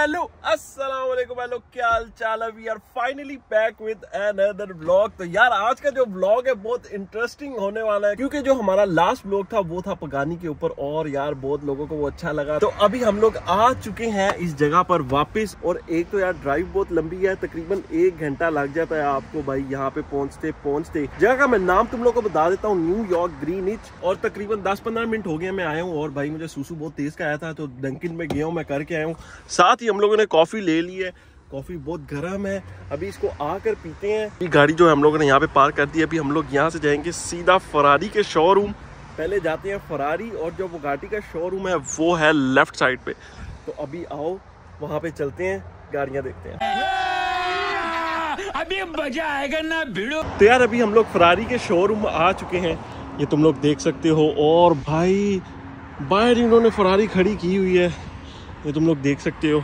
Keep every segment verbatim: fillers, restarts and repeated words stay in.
Hello अस्सलाम वालेकुम भाई लोग, क्या हाल चाल है। We are finally back with another vlog. तो यार आज का जो व्लॉग है बहुत इंटरेस्टिंग होने वाला है, क्योंकि जो हमारा लास्ट व्लॉग था वो था पगानी के ऊपर, और यार बहुत लोगों को वो अच्छा लगा। तो अभी हम लोग आ चुके हैं इस जगह पर वापस। और एक तो यार ड्राइव बहुत लंबी है, तकरीबन एक घंटा लग जाता है आपको भाई यहाँ पे पहुंचते पहुंचते। जगह का मैं नाम तुम लोग को बता देता हूँ, न्यूयॉर्क ग्रीनिच। और तकरीबन दस पंद्रह मिनट हो गए मैं आया हूँ, और भाई मुझे सूसू बहुत तेज का आया था, तो डंकिन में गया हूँ, मैं करके आया हूँ। साथ ही हम लोगों ने कॉफी ले ली है, कॉफी बहुत गर्म है, अभी इसको आकर पीते हैं। ये गाड़ी जो है हम लोगों ने यहाँ पे पार्क कर दी है। अभी हम लोग यहाँ से जाएंगे सीधा फरारी के शोरूम। पहले जाते हैं फरारी, और जो बुगाटी का शोरूम है वो है लेफ्ट साइड पे। तो अभी आओ वहाँ पे चलते हैं, गाड़ियाँ देखते हैं। अभी मजा आएगा ना भिड़ो। तो यार अभी हम लोग फरारी के शोरूम आ चुके हैं, ये तुम लोग देख सकते हो। और भाई बाहर इन्होंने फरारी खड़ी की हुई है, ये तुम लोग देख सकते हो।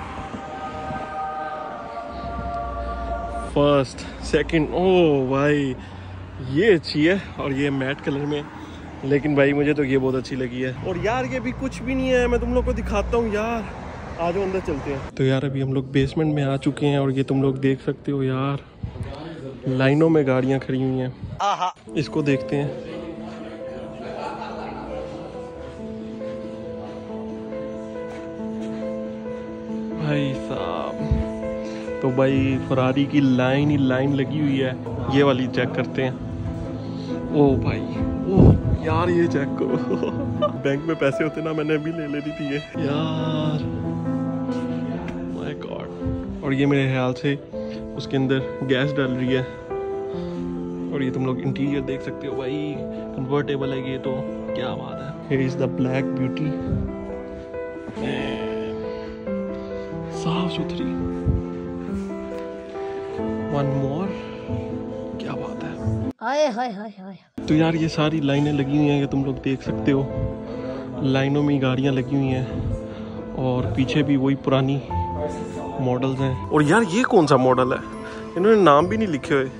फर्स्ट सेकंड, ओ भाई ये अच्छी है, और ये मैट कलर में, लेकिन भाई मुझे तो ये बहुत अच्छी लगी है। और यार ये भी कुछ भी नहीं है, मैं तुम लोग को दिखाता हूँ यार, आ जाओ अंदर चलते हैं। तो यार अभी हम लोग बेसमेंट में आ चुके हैं, और ये तुम लोग देख सकते हो यार, लाइनों में गाड़ियाँ खड़ी हुई हैं। इसको देखते हैं। भाई साहब, तो भाई फरारी की लाइन ही लाइन लगी हुई है। ये वाली चेक करते हैं। ओ भाई, ओ यार ये चेक करो। बैंक में पैसे होते ना, मैंने अभी ले लेनी थी ये यार। My god. और ये मेरे ख्याल से उसके अंदर गैस डल रही है। और ये तुम लोग इंटीरियर देख सकते हो भाई, कन्वर्टेबल है ये, तो क्या बात है। Here is the black beauty, साफ सुथरी। वन मोर, क्या बात है। हाय हाय हाय हाय। तो यार ये सारी लाइनें लगी हुई हैं, ये तुम लोग देख सकते हो, लाइनों में गाड़ियां लगी हुई हैं, और पीछे भी वही पुरानी मॉडल्स हैं। और यार ये कौन सा मॉडल है, इन्होंने नाम भी नहीं लिखे हुए।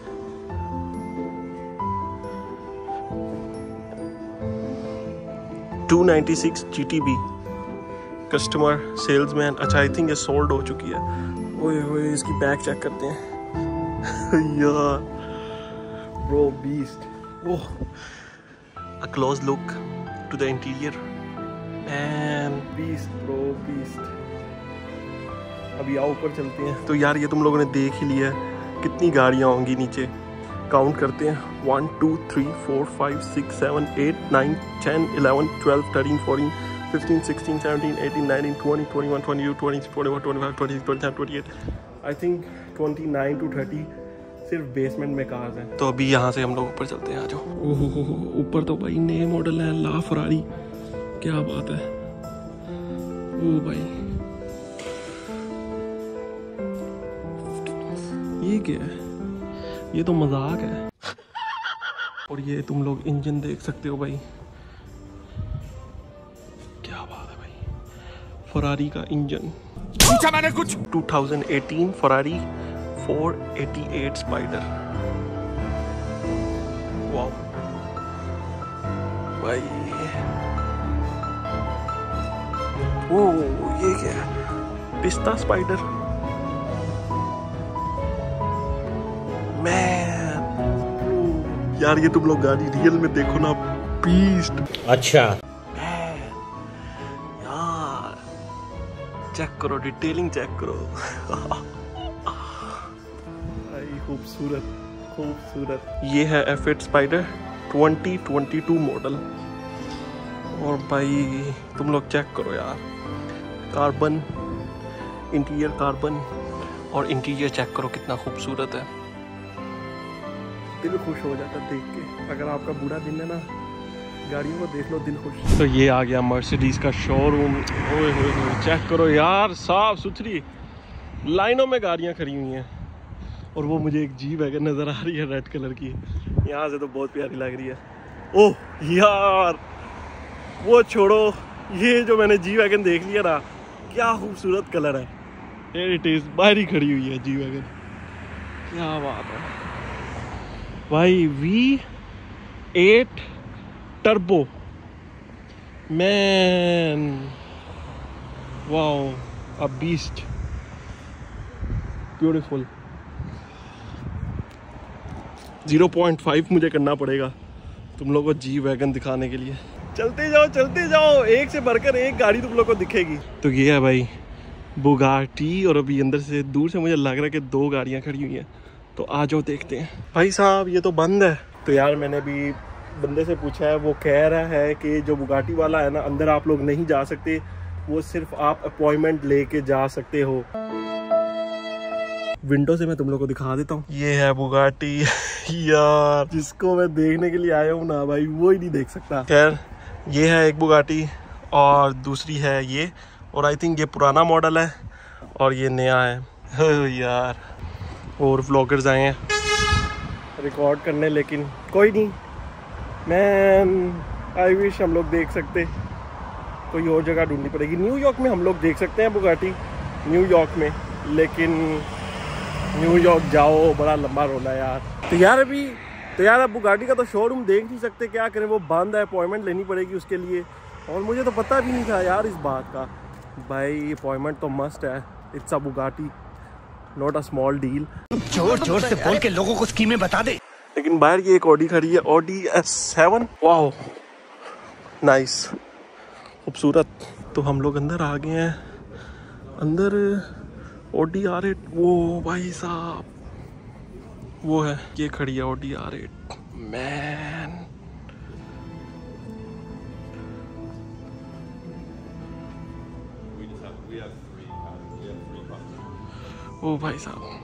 Two ninety six G T B customer salesman. अच्छा आई थिंक ये सोल्ड हो चुकी है। ओए ओए इसकी बैक चेक करते हैं। यार bro beast. Oh, a close look to the interior, man beast bro beast. अभी आओ ऊपर चलते हैं। तो यार ये तुम लोगों ने देख ही लिया है कितनी गाड़ियाँ होंगी नीचे। काउंट करते हैं, one two three four five six seven eight nine ten eleven twelve thirteen fourteen fifteen, sixteen, seventeen, eighteen, nineteen, twenty, twenty-one, twenty-two, twenty-three, twenty-four, twenty-five, twenty-six, twenty-seven, twenty-eight, I think twenty-nine to thirty सिर्फ basement में cars हैं। तो अभी यहाँ से हम लोग ऊपर चलते हैं, आ जाओ। ओहो, ऊपर तो भाई नए मॉडल है, ला फरारी, क्या बात है। ओ भाई ये क्या है, ये तो मजाक है। और ये तुम लोग इंजन देख सकते हो भाई, फरारी का इंजन। पूछा मैंने कुछ। twenty eighteen Ferrari four eighty-eight spider. Wow भाई, ओ ये क्या है, पिस्ता स्पाइडर। मैन यार ये तुम लोग गाड़ी रियल में देखो ना, बीस्ट। अच्छा चेक करो, डिटेलिंग चेक करो। भाई खूबसूरत खूबसूरत। ये है F eight spider twenty twenty-two model. और भाई तुम लोग चेक करो यार, कार्बन इंटीरियर, कार्बन और इंटीरियर चेक करो कितना खूबसूरत है। दिल खुश हो जाता देख के। अगर आपका बुरा दिन है ना, गाड़ियों को देख लो, दिल खुश। तो ये आ गया मर्सिडीज का शोरूम। ओए होए होए चेक करो यार, साफ सुथरी लाइनों में गाड़ियां खड़ी हुई हैं। और वो मुझे एक जी वैगन नजर आ रही है रेड कलर की, यहाँ से तो बहुत प्यारी लग रही है। ओह यार वो छोड़ो, ये जो मैंने जी वैगन देख लिया ना, क्या खूबसूरत कलर है। Here it is, बाहर ही खड़ी हुई है जी वैगन, क्या बात है भाई। V eight turbo man, wow a beast, beautiful. Zero point five मुझे करना पड़ेगा तुम लोगों को जी वैगन दिखाने के लिए। चलते जाओ चलते जाओ, एक से बढ़कर एक गाड़ी तुम लोग को दिखेगी। तो ये है भाई बुगाटी, और अभी अंदर से दूर से मुझे लग रहा है कि दो गाड़ियां खड़ी हुई हैं, तो आ जाओ देखते हैं। भाई साहब ये तो बंद है। तो यार मैंने भी बंदे से पूछा है, वो कह रहा है कि जो बुगाटी वाला है ना, अंदर आप लोग नहीं जा सकते, वो सिर्फ आप अपॉइंटमेंट लेके जा सकते हो। विंडो से मैं तुम लोग को दिखा देता हूँ। ये है बुगाटी यार, जिसको मैं देखने के लिए आया हूँ ना भाई, वो ही नहीं देख सकता। खैर ये है एक बुगाटी और दूसरी है ये, और आई थिंक ये पुराना मॉडल है और ये नया है यार। और व्लॉगर्स आए हैं रिकॉर्ड करने, लेकिन कोई नहीं, मैं आई विश हम लोग देख सकते, कोई और जगह ढूंढनी पड़ेगी। न्यूयॉर्क में हम लोग देख सकते हैं बुगाटी, न्यूयॉर्क में, लेकिन न्यूयॉर्क जाओ बड़ा लंबा रोना यार। तो यार अभी तो यार अब बुगाटी का तो शोरूम देख नहीं सकते, क्या करें, वो बंद है, अपॉइंटमेंट लेनी पड़ेगी उसके लिए। और मुझे तो पता भी नहीं था यार इस बात का। भाई अपॉइंटमेंट तो मस्ट है, it's a Bugatti, not a small deal. जोर जोर से बोल के लोगों को स्कीमें बता दे। लेकिन बाहर ये एक ऑडी खड़ी है, ऑडी एस सेवन, वाह नाइस, खूबसूरत। तो हम लोग अंदर आ गए हैं, अंदर ऑडी आर एट, वो भाई साहब वो है, ये खड़ी है ऑडी आर एट मैन। ओ भाई साहब,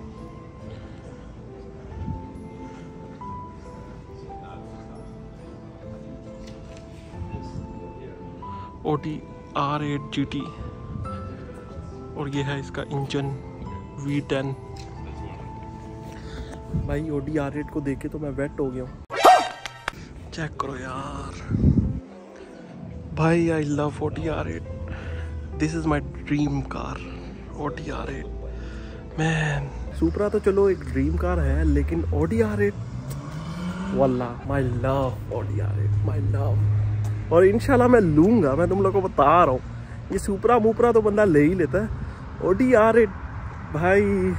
Audi R eight G T, और ये है इसका इंजन वी टेन। भाई ऑडी आर एट को देख के तो मैं वेट हो गया हूँ। चेक करो यार भाई, I love Audi R eight, this is my dream car, Audi R eight man. Supra तो चलो एक ड्रीम कार है, लेकिन ऑडी आर एट वल्लाह my love, Audi R eight my love. और इंशाल्लाह मैं लूंगा, मैं तुम लोगों को बता रहा हूँ। ये सुपरा मुपरा तो बंदा ले ही लेता है, ऑडी आर एट भाई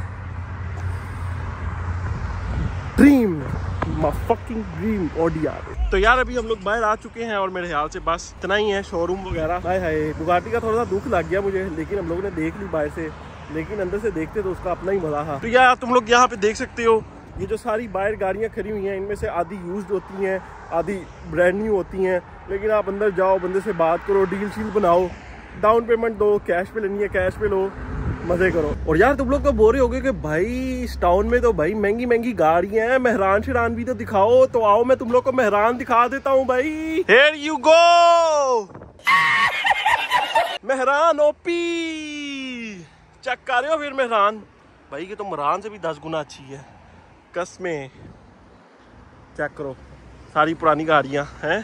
dream, my fucking dream, Audi R eight. तो यार अभी हम लोग बाहर आ चुके हैं और मेरे ख्याल से बस इतना ही है शोरूम वगैरह। हाय हाय बुगाटी का थोड़ा सा दुख लग गया मुझे, लेकिन हम लोगों ने देख ली बाहर से, लेकिन अंदर से देखते तो उसका अपना ही मजा था। तो यार तुम लोग यहाँ पे देख सकते हो, ये जो सारी बाहर गाड़ियाँ खड़ी हुई हैं, इनमें से आधी यूज्ड होती हैं, आधी ब्रांड न्यू होती हैं। लेकिन आप अंदर जाओ, बंदे से बात करो, डील शील बनाओ, डाउन पेमेंट दो, कैश पे लेनी है कैश पे लो, मजे करो। और यार तुम लोग तो बोर हो गए कि भाई इस टाउन में तो भाई महंगी महंगी गाड़ियां हैं, मेहरान शहरान भी तो दिखाओ। तो आओ मैं तुम लोग को मेहरान दिखा देता हूँ भाई। Here you go! Mehran OP, check कर रहे हो फिर मेहरान भाई की तो मेहरान से भी दस गुना अच्छी है कसमें। चेक करो सारी पुरानी गाड़ियां हैं।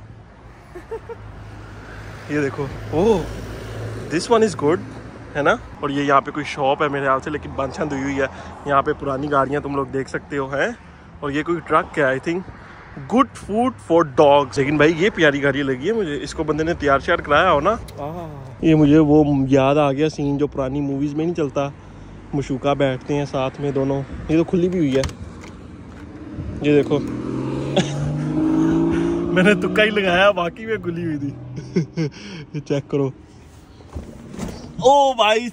ये देखो, oh this one is good है ना। और ये यहाँ पे कोई शॉप है मेरे ख्याल से, लेकिन बंद छंद हुई हुई है। यहाँ पे पुरानी गाड़ियाँ तुम लोग देख सकते हो हैं। और ये कोई ट्रक है I think, good food for dogs. लेकिन भाई ये प्यारी गाड़ी लगी है मुझे, इसको बंदे ने तैयार श्यार कराया हो ना। ये मुझे वो याद आ गया सीन जो पुरानी मूवीज में नहीं चलता, मशूका बैठते हैं साथ में दोनों। ये तो खुली भी हुई है, ये देखो मैंने तुक्का ही लगाया, बाकी में खुली हुई थी। चेक करो, ओ भाई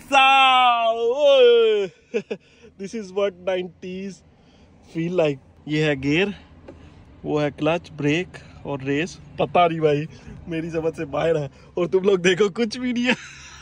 साहब, this is what nineties feel like. ये है गियर, वो है क्लच, ब्रेक और रेस। पता नहीं भाई, मेरी समझ से बाहर है। और तुम लोग देखो कुछ भी नहीं है।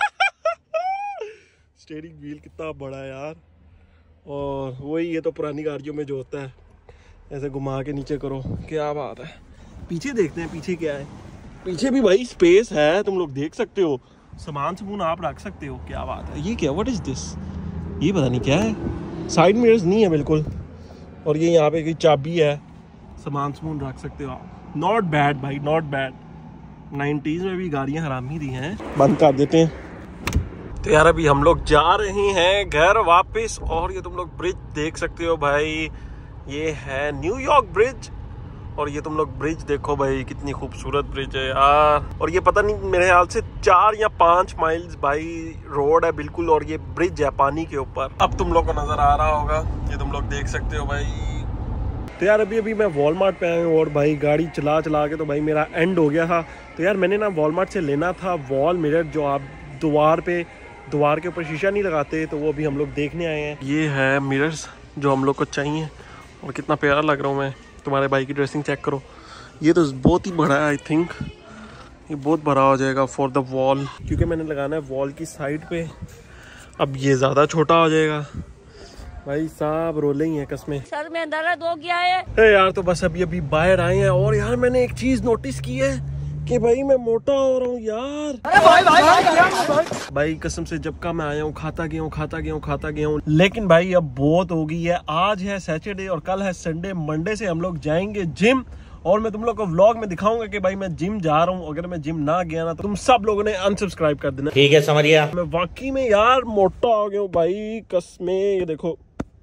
स्टीयरिंग व्हील कितना बड़ा है यार। और वही, ये तो पुरानी गाड़ियों में जो होता है, ऐसे घुमा के नीचे करो, क्या बात है। पीछे देखते हैं पीछे क्या है। पीछे भी भाई स्पेस है, तुम लोग देख सकते हो, सामान समून आप रख सकते हो। क्या बात है। ये क्या, व्हाट इज दिस, ये पता नहीं क्या है। साइड मिरर्स नहीं है बिल्कुल। और ये यहाँ पे कोई चाबी है, सामान समून रख सकते हो आप। नॉट बैड भाई, नॉट बैड। नाइंटीज़ में भी गाड़ियाँ हरामी दी हैं। बंद कर देते हैं। तो यार अभी हम लोग जा रहे हैं घर वापस। और ये तुम लोग ब्रिज देख सकते हो भाई, ये है न्यूयॉर्क ब्रिज। और ये तुम लोग ब्रिज देखो भाई, कितनी खूबसूरत ब्रिज है यार। और ये पता नहीं मेरे ख्याल से चार या पांच माइल्स भाई रोड है बिल्कुल, और ये ब्रिज है पानी के ऊपर। अब तुम लोग को नजर आ रहा होगा, ये तुम लोग देख सकते हो भाई। तो यार अभी अभी मैं वॉलमार्ट पे आया हूँ और भाई गाड़ी चला चला के तो भाई मेरा एंड हो गया था। तो यार मैंने ना वॉलमार्ट से लेना था वॉल मिरर, जो आप द्वार पे द्वार के ऊपर शीशा नहीं लगाते, तो वो भी हम लोग देखने आए हैं। ये है मिरर्स जो हम लोग को चाहिए, और कितना प्यारा लग रहा हूँ मैं। तुम्हारे भाई की ड्रेसिंग चेक करो, ये तो बहुत ही बड़ा है। आई थिंक ये बहुत बड़ा हो जाएगा फॉर द वॉल, क्योंकि मैंने लगाना है वॉल की साइड पे। अब ये ज़्यादा छोटा हो जाएगा भाई साहब, रोले ही हैं कसमें, सर में दर्द हो गया है। ए यार तो बस अभी अभी बाहर आए हैं, और यार मैंने एक चीज नोटिस की है कि भाई मैं मोटा हो रहा हूँ यार। अरे भाई भाई भाई, भाई भाई कसम से जब का मैं आया हूँ खाता गया हूँ खाता गया हूँ खाता गया हूँ, लेकिन भाई अब बहुत हो गई है। आज है सैटरडे और कल है संडे, मंडे से हम लोग जाएंगे जिम, और मैं तुम लोग को व्लॉग में दिखाऊंगा कि भाई मैं जिम जा रहा हूँ। अगर मैं जिम ना गया ना तो तुम सब लोगों ने अनसब्सक्राइब कर देना, ठीक है? समझ गया। मैं वाकई में यार मोटा हो गया हूँ भाई कसमें, ये देखो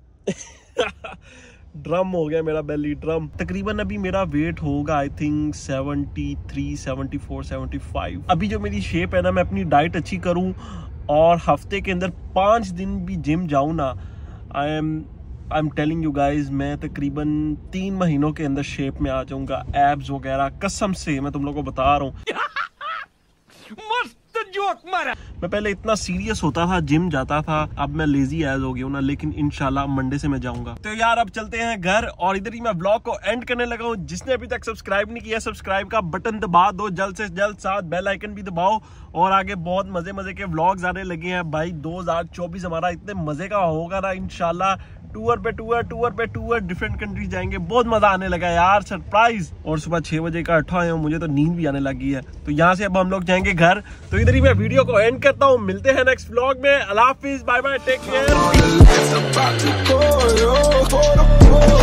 ड्रम हो गया मेरा बेली ड्रम। तकरीबन अभी मेरा वेट होगा I think seventy three, seventy four, seventy five. अभी जो मेरी शेप है ना, मैं अपनी डाइट अच्छी करूं और हफ्ते के अंदर पाँच दिन भी जिम जाऊं ना, I am I am telling you guys, मैं तकरीबन तीन महीनों के अंदर शेप में आ जाऊंगा। एब्स वगैरह कसम से मैं तुम लोगों को बता रहा हूँ। मस्त जोक मारा। मैं पहले इतना सीरियस होता था, जिम जाता था, अब मैं लेजी एज हो गया हूं ना, लेकिन इंशाल्लाह मंडे से मैं जाऊंगा। तो यार अब चलते हैं घर, और इधर ही मैं ब्लॉग को एंड करने लगा हूं। जिसने अभी तक सब्सक्राइब नहीं किया, सब्सक्राइब का बटन दबा दो जल्द से जल्द, साथ बेल आइकन भी दबाओ। और आगे बहुत मजे मजे के व्लॉग्स आने लगे हैं भाई। दो हजार चौबीस हमारा इतने मजे का होगा ना इंशाल्लाह। टूर पे टूर टूर पे टूर डिफरेंट कंट्री जाएंगे, बहुत मजा आने लगा यार, सरप्राइज। और सुबह छह बजे का उठा है, मुझे तो नींद भी आने लगी है। तो यहाँ से अब हम लोग जाएंगे घर। तो इधर ही मैं वीडियो को एंड करता हूँ, मिलते हैं नेक्स्ट व्लॉग में। अल्लाह हाफिज, बाय बाय, टेक केयर।